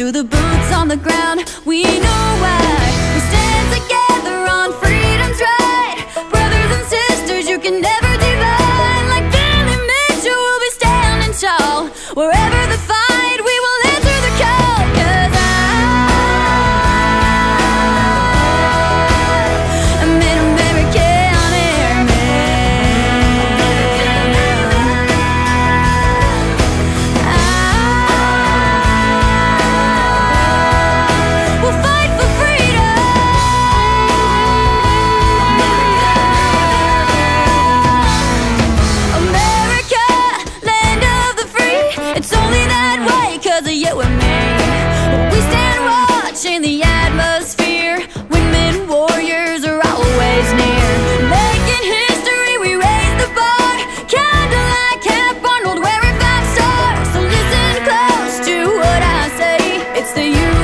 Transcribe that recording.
to the boots on the ground. We know why. We stand together on freedom's right. Brothers and sisters, you can never divide. Like Billy Mitchell, we'll be standing tall. Wherever the fight, we will answer the call. 'Cause I'm an American airman. We'll fight for freedom. America, land of the free. It's only that way 'cause of you and me. We stand watch in the atmosphere. Women warriors are always near. Making history, we raise the bar. Kinda like Cap Arnold wearing 5 stars. So listen close to what I say. It's the